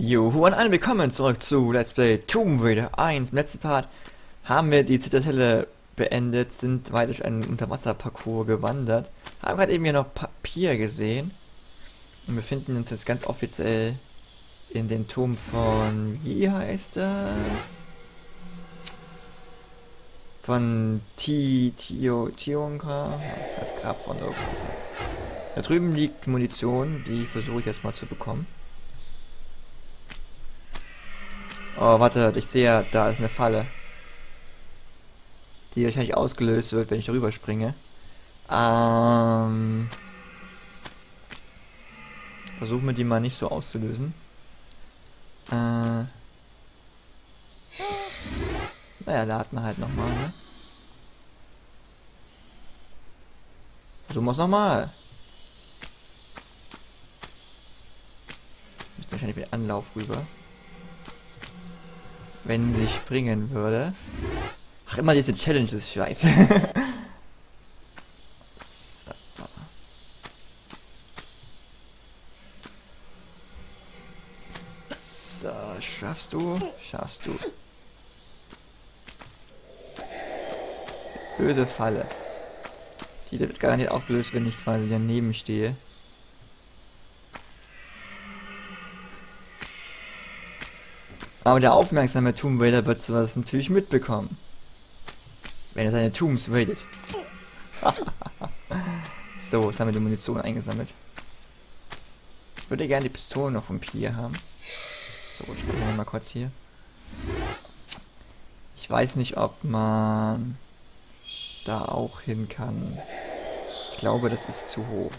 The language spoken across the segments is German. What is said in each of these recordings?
Juhu und alle willkommen zurück zu Let's Play Tomb Raider 1. Im letzten Part haben wir die Zitadelle beendet, sind weiter durch einen Unterwasserparcours gewandert, haben gerade eben hier noch Papier gesehen und befinden uns jetzt ganz offiziell in dem Turm von, wie heißt das? Von Tionka, das Grab von irgendwas. Da drüben liegt Munition, die versuche ich jetzt mal zu bekommen. Oh, warte, ich sehe ja, da ist eine Falle. Die wahrscheinlich ausgelöst wird, wenn ich darüber springe. Versuchen wir die mal nicht so auszulösen. Naja, laden wir halt nochmal, ne? Versuchen wir es nochmal. Müsste wahrscheinlich mit Anlauf rüber. Wenn sie springen würde. Ach, immer diese Challenges, ich weiß. So, schaffst du? Schaffst du. Böse Falle. Die wird garantiert aufgelöst, wenn ich quasi daneben stehe. Aber der aufmerksame Tomb Raider wird sowas natürlich mitbekommen. Wenn er seine Tombs raidet. So, jetzt haben wir die Munition eingesammelt. Ich würde gerne die Pistole noch vom Pier haben. So, ich mache mal kurz hier. Ich weiß nicht, ob man da auch hin kann. Ich glaube, das ist zu hoch.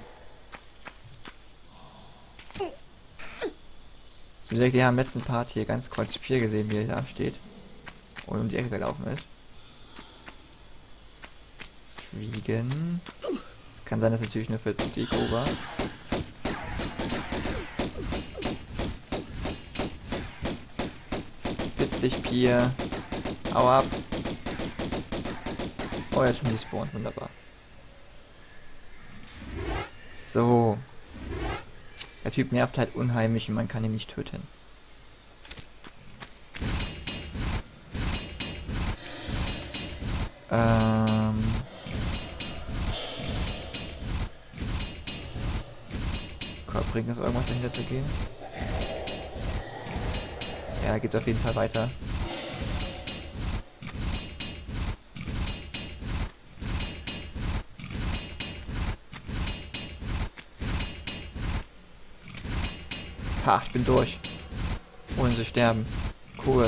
Wie gesagt, wir haben im letzten Part hier ganz kurz Pier gesehen, wie er da steht und um die Ecke gelaufen ist. Fliegen. Es kann sein, dass natürlich nur für Deko war. Piss dich, Pier. Hau ab. Oh, jetzt schon die Spawn. Wunderbar. So. Der Typ nervt halt unheimlich und man kann ihn nicht töten. Bringt es irgendwas dahinter zu gehen? Ja, geht's auf jeden Fall weiter. Ha, ich bin durch. Ohne zu sterben. Cool.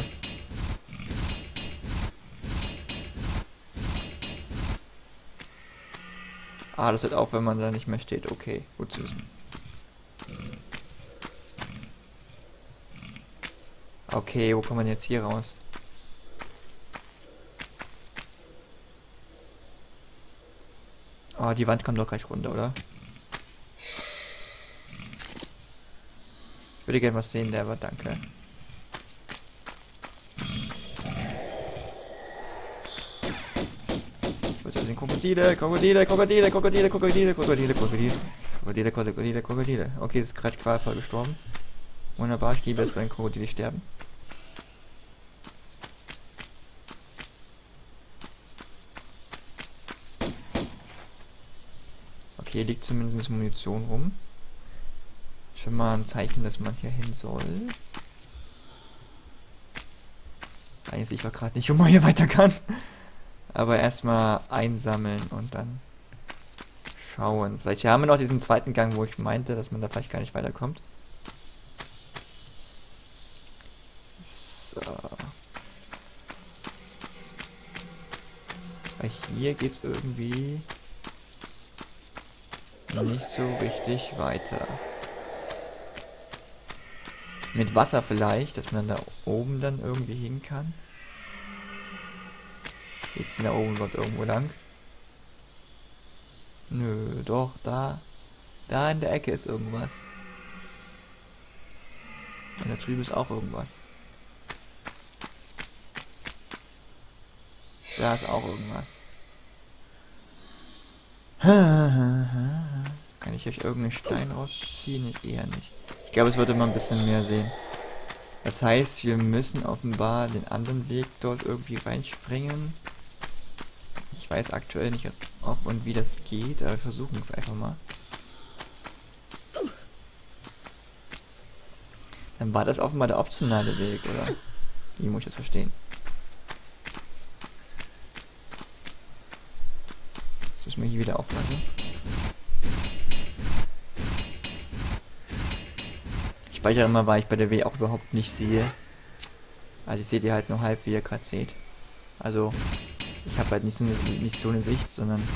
Ah, das hört auf, wenn man da nicht mehr steht. Okay, gut zu wissen. Okay, wo kommt man jetzt hier raus? Oh, die Wand kommt doch gleich runter, oder? Ich würde gerne was sehen, der aber danke. Ich würde sehen, Krokodile, Krokodile, Krokodile, Krokodile, Krokodile, Krokodile, Krokodile, Krokodile, Krokodile, Krokodile. Okay, es ist gerade qualvoll gestorben. Wunderbar, ich liebe es, wenn Krokodile sterben. Okay, hier liegt zumindest Munition rum. Schon mal ein Zeichen, dass man hier hin soll. Eigentlich sehe ich doch gerade nicht, wo man hier weiter kann. Aber erstmal einsammeln und dann schauen. Vielleicht haben wir noch diesen zweiten Gang, wo ich meinte, dass man da vielleicht gar nicht weiterkommt. So. Weil hier geht es irgendwie nicht so richtig weiter. Mit Wasser vielleicht, dass man da oben dann irgendwie hin kann. Geht's denn da oben überhaupt irgendwo lang? Nö, doch, da. Da in der Ecke ist irgendwas. Und da drüben ist auch irgendwas. Da ist auch irgendwas. Kann ich euch irgendeinen Stein rausziehen? Ich eher nicht. Ich glaube, es würde mal ein bisschen mehr sehen. Das heißt, wir müssen offenbar den anderen Weg dort irgendwie reinspringen. Ich weiß aktuell nicht, ob und wie das geht, aber wir versuchen es einfach mal. Dann war das offenbar der optionale Weg, oder? Wie muss ich das verstehen? Jetzt müssen wir hier wieder aufpassen. Ich speichere immer, weil ich bei der W auch überhaupt nicht sehe. Also ich sehe die halt nur halb, wie ihr gerade seht. Also ich habe halt nicht so eine Sicht, sondern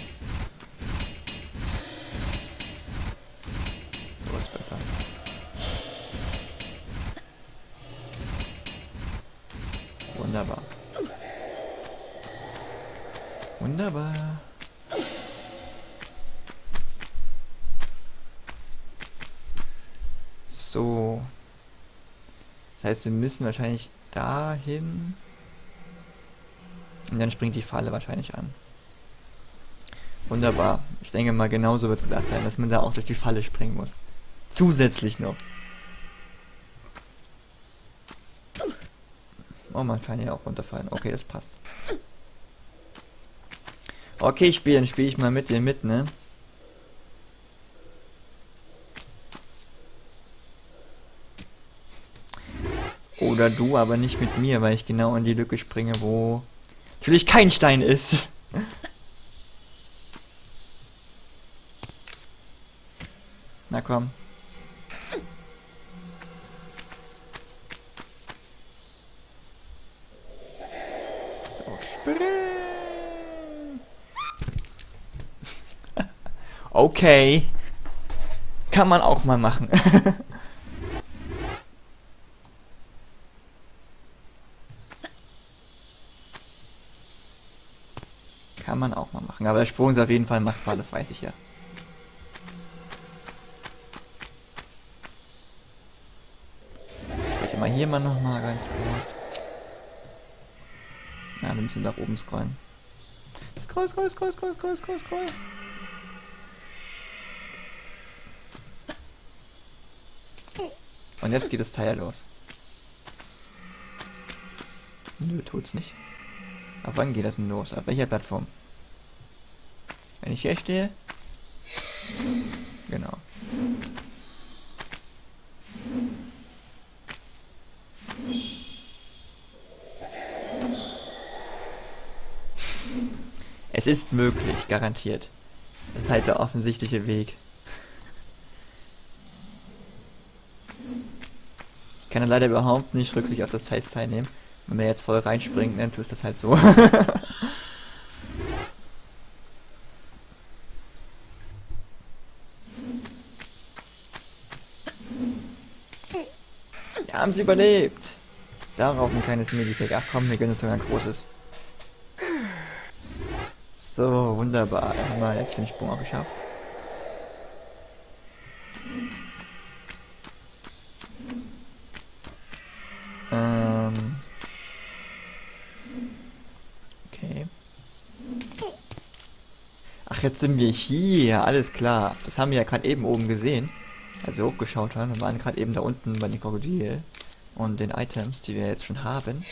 so ist besser. Wunderbar. Wunderbar. So. Das heißt, wir müssen wahrscheinlich dahin. Und dann springt die Falle wahrscheinlich an. Wunderbar. Ich denke mal, genauso wird es das sein, dass man da auch durch die Falle springen muss. Zusätzlich noch. Oh, man kann ja auch runterfallen. Okay, das passt. Okay, dann spiele ich mal mit dir mit, ne? Oder du, aber nicht mit mir, weil ich genau in die Lücke springe, wo natürlich kein Stein ist. Na komm. So, spring. Okay. Kann man auch mal machen. Kann man auch mal machen. Aber der Sprung ist auf jeden Fall machbar, das weiß ich ja. Ich spreche mal hier mal nochmal ganz kurz. Ja, wir müssen nach oben scrollen. Scroll. Und jetzt geht das Teil los. Nö, tut's nicht. Ab wann geht das denn los? Auf welcher Plattform? Wenn ich hier stehe? Genau. Es ist möglich, garantiert. Das ist halt der offensichtliche Weg. Ich kann ja leider überhaupt nicht Rücksicht auf das Teil nehmen. Wenn man jetzt voll reinspringt, dann tust das halt so. Wir haben sie überlebt. Darauf ein kleines Medipack. Ach komm, wir gönnen uns sogar ein großes. So, wunderbar. Dann haben wir jetzt den Sprung auch geschafft. Okay. Ach, jetzt sind wir hier. Alles klar. Das haben wir ja gerade eben oben gesehen. Als wir hochgeschaut haben. Wir waren gerade eben da unten bei den Krokodilen und den Items, die wir jetzt schon haben.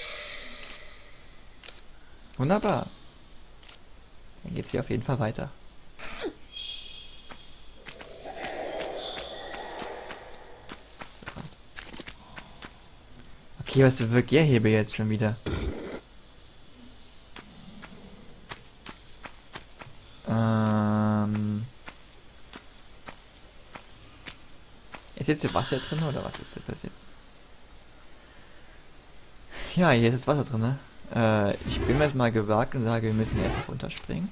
Wunderbar. Dann geht's hier auf jeden Fall weiter. So. Okay, was bewirkt der Hebel jetzt schon wieder? Ist jetzt hier Wasser drin oder was ist hier passiert? Ja, hier ist Wasser drin, ne? Ich bin mir jetzt mal gewagt und sage, wir müssen hier einfach runterspringen.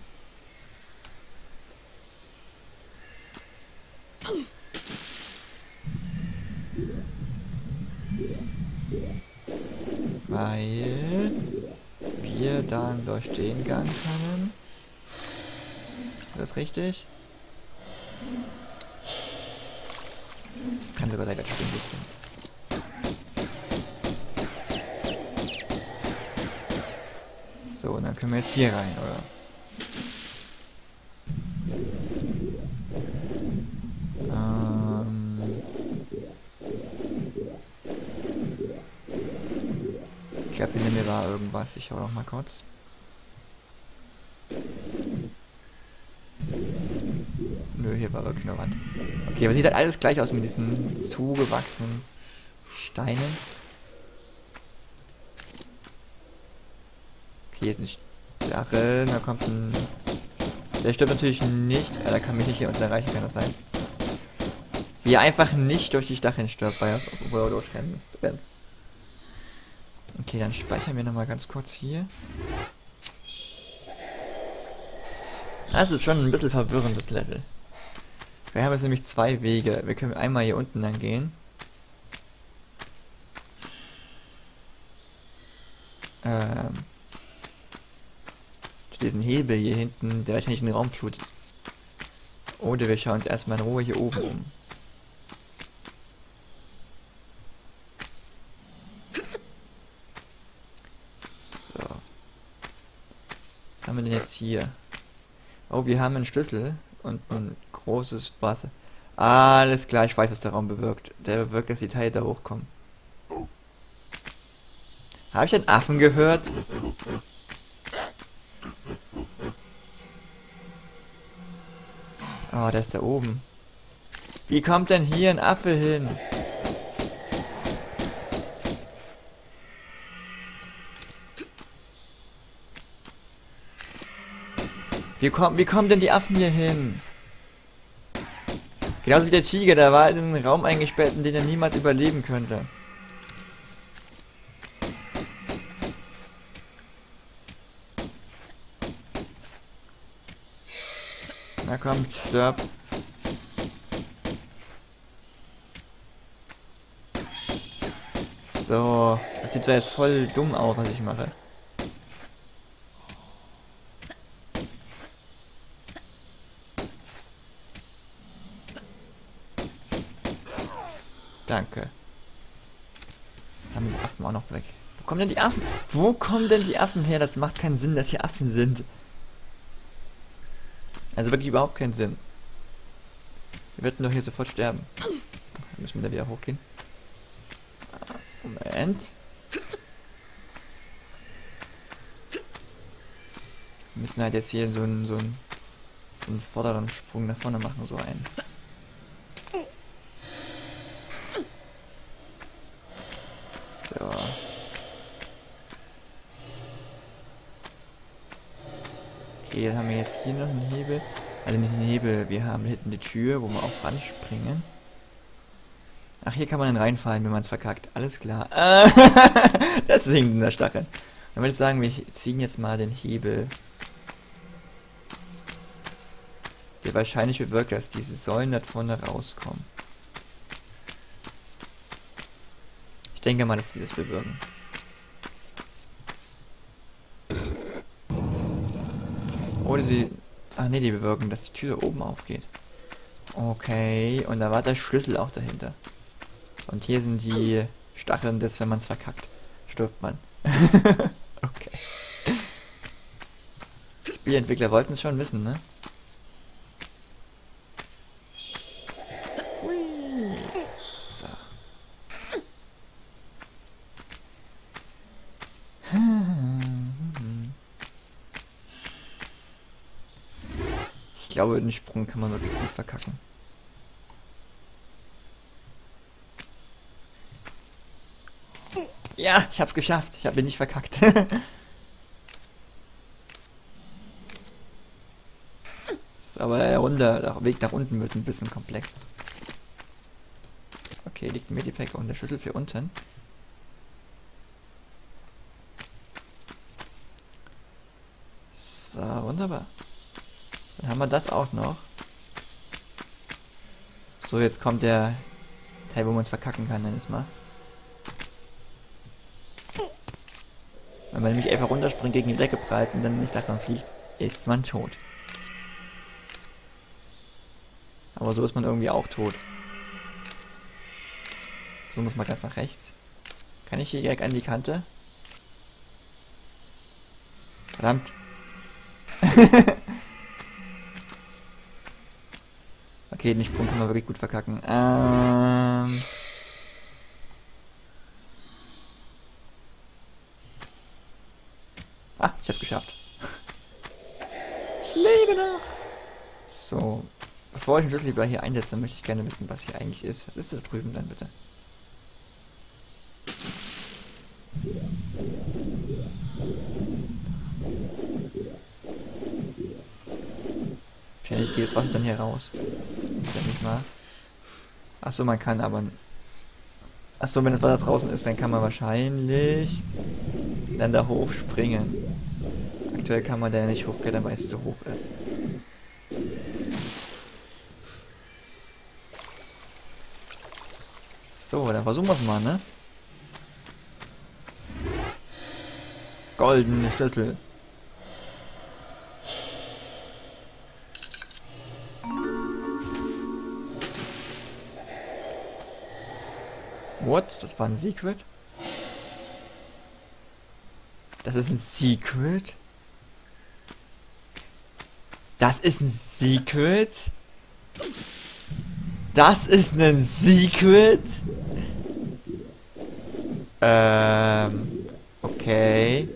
Weil wir dann durch den Gang können. Ist das richtig? Kann sogar direkt springen So, und dann können wir jetzt hier rein, oder? glaube, hinter mir war irgendwas. Ich schau noch mal kurz. Nö, hier war wirklich nur Wand. Okay, aber sieht halt alles gleich aus mit diesen zugewachsenen Steinen. Okay, hier ist ein Stachel. Da kommt ein... Der stirbt natürlich nicht. Da kann mich nicht hier unten erreichen, kann das sein. Wie er einfach nicht durch die Stacheln stirbt, obwohl er durchrennt. Okay, dann speichern wir nochmal ganz kurz hier. Das ist schon ein bisschen verwirrendes Level. Wir haben jetzt nämlich zwei Wege. Wir können einmal hier unten lang gehen. Zu diesem Hebel hier hinten, der wahrscheinlich den Raum flutet. Oder wir schauen uns erstmal in Ruhe hier oben um. So. Was haben wir denn jetzt hier? Oh, wir haben einen Schlüssel und ein großes Wasser. Alles klar, ich weiß, was der Raum bewirkt. Der bewirkt, dass die Teile da hochkommen. Habe ich einen Affen gehört? Oh, der ist da oben. Wie kommt denn hier ein Affe hin? Wie kommen denn die Affen hier hin? Genauso wie der Tiger, der war in einen Raum eingesperrt, in den er niemals überleben könnte. Na komm, stirb. So, das sieht zwar jetzt voll dumm aus, was ich mache. Danke. Haben die Affen auch noch weg. Wo kommen denn die Affen? Wo kommen denn die Affen her? Das macht keinen Sinn, dass hier Affen sind. Also wirklich überhaupt keinen Sinn. Wir würden doch hier sofort sterben. Dann müssen wir da wieder hochgehen. Moment. Wir müssen halt jetzt hier so einen vorderen Sprung nach vorne machen, so einen. So. Okay, dann haben wir jetzt hier noch einen Hebel. Also nicht einen Hebel, wir haben hinten die Tür, wo wir auch ranspringen. Ach, hier kann man dann reinfallen, wenn man es verkackt. Alles klar. Deswegen der Stachel. Dann würde ich sagen, wir ziehen jetzt mal den Hebel. Der wahrscheinlich bewirkt, dass diese Säulen da vorne rauskommen. Ich denke mal, dass die das bewirken. Oder sie... Ach ne, die bewirken, dass die Tür oben aufgeht. Okay, und da war der Schlüssel auch dahinter. Und hier sind die Stacheln, dass wenn man es verkackt, stirbt man. Okay. Spielentwickler wollten es schon wissen, ne? Hui. So. Ich glaube, den Sprung kann man wirklich gut verkacken. Ja, ich hab's geschafft. Ich habe ihn nicht verkackt. So, aber der Weg nach unten wird ein bisschen komplex. Okay, liegt ein Medipack und der Schlüssel für unten. So, wunderbar. Dann haben wir das auch noch. So, jetzt kommt der Teil, wo man es verkacken kann, nenn es mal. Wenn man nämlich einfach runterspringt, gegen die Decke prallt und dann nicht davon fliegt, ist man tot. Aber so ist man irgendwie auch tot. So muss man ganz nach rechts. Kann ich hier direkt an die Kante? Verdammt. Okay, den Sprung kann man wirklich gut verkacken. Ah, ich hab's geschafft. Ich lebe noch. So. Bevor ich den Schlüssel lieber hier einsetze, möchte ich gerne wissen, was hier eigentlich ist. Was ist das drüben dann bitte? Wahrscheinlich geht das Wasser dann hier raus. Denke ich mal. Achso, man kann aber... Achso, wenn das Wasser draußen ist, dann kann man wahrscheinlich dann da hochspringen. Aktuell kann man da nicht hochklettern, weil es zu hoch ist. So, dann versuchen wir es mal, ne? Goldene Schlüssel. What? Das war ein Secret? Das ist ein Secret? Das ist ein Secret? Das ist ein Secret? Okay.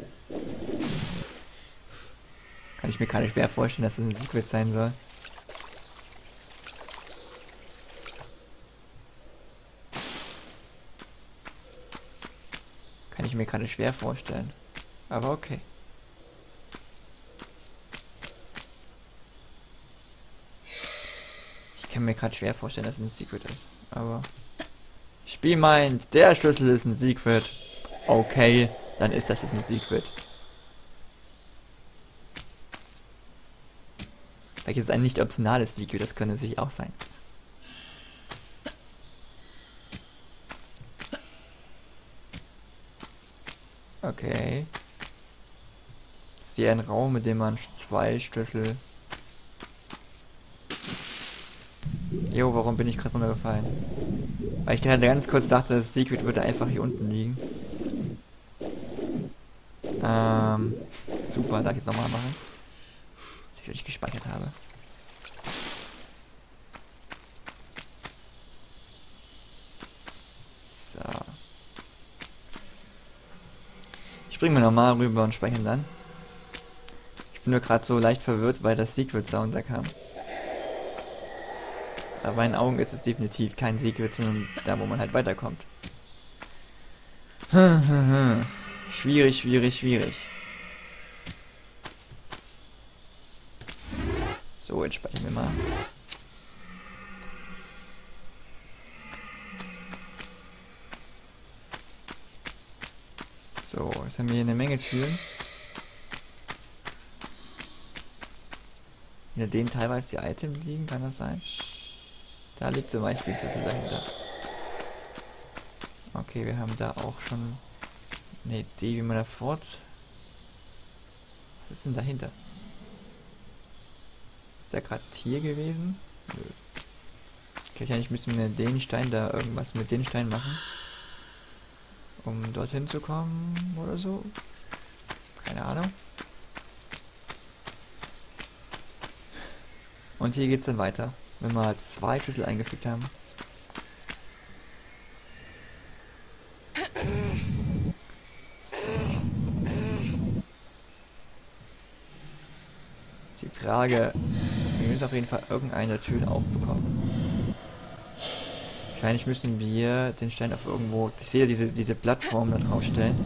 Kann ich mir gerade schwer vorstellen, dass das ein Secret sein soll. Kann ich mir gerade schwer vorstellen. Aber okay. Ich kann mir gerade schwer vorstellen, dass es ein Secret ist. Aber... Spiel meint, der Schlüssel ist ein Secret. Okay, dann ist das jetzt ein Secret. Vielleicht ist es ein nicht optionales Secret, das könnte sich auch sein. Okay. Das ist hier ein Raum, mit dem man 2 Schlüssel... Jo, warum bin ich gerade runtergefallen? Weil ich gerade ganz kurz dachte, das Secret würde einfach hier unten liegen. Super, darf ich jetzt nochmal machen? Weil ich gespeichert habe. So. Springen wir nochmal rüber und speichern dann. Ich bin nur gerade so leicht verwirrt, weil das Secret-Sound da kam. Aber in meinen Augen ist es definitiv kein Secret, sondern da, wo man halt weiterkommt. Schwierig, schwierig, schwierig. So, jetzt speichern wir mal. So, jetzt haben wir hier eine Menge Türen. In denen teilweise die Items liegen, kann das sein? Da liegt zum Beispiel ein Schlüssel dahinter. Okay, wir haben da auch schon eine Idee, wie man da fort... Was ist denn dahinter? Ist der gerade hier gewesen? Nö. Okay, wahrscheinlich müssen wir den Stein da irgendwas mit den Stein machen. Um dorthin zu kommen oder so. Keine Ahnung. Und hier geht's dann weiter. Wenn wir 2 Schlüssel eingefügt haben. So. Ist die Frage, wir müssen auf jeden Fall irgendeine Tür aufbekommen. Wahrscheinlich müssen wir den Stein auf irgendwo, ich sehe diese Plattform da drauf stellen.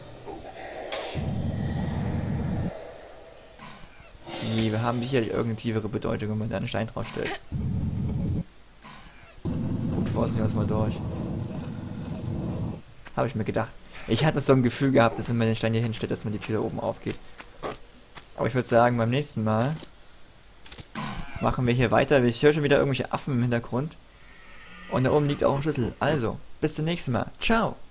Wir haben sicherlich irgendeine tiefere Bedeutung, wenn man da einen Stein drauf stellt. Gut, forsten wir uns mal durch. Habe ich mir gedacht. Ich hatte so ein Gefühl gehabt, dass wenn man den Stein hier hinstellt, dass man die Tür da oben aufgeht. Aber ich würde sagen, beim nächsten Mal machen wir hier weiter. Ich höre schon wieder irgendwelche Affen im Hintergrund. Und da oben liegt auch ein Schlüssel. Also, bis zum nächsten Mal. Ciao!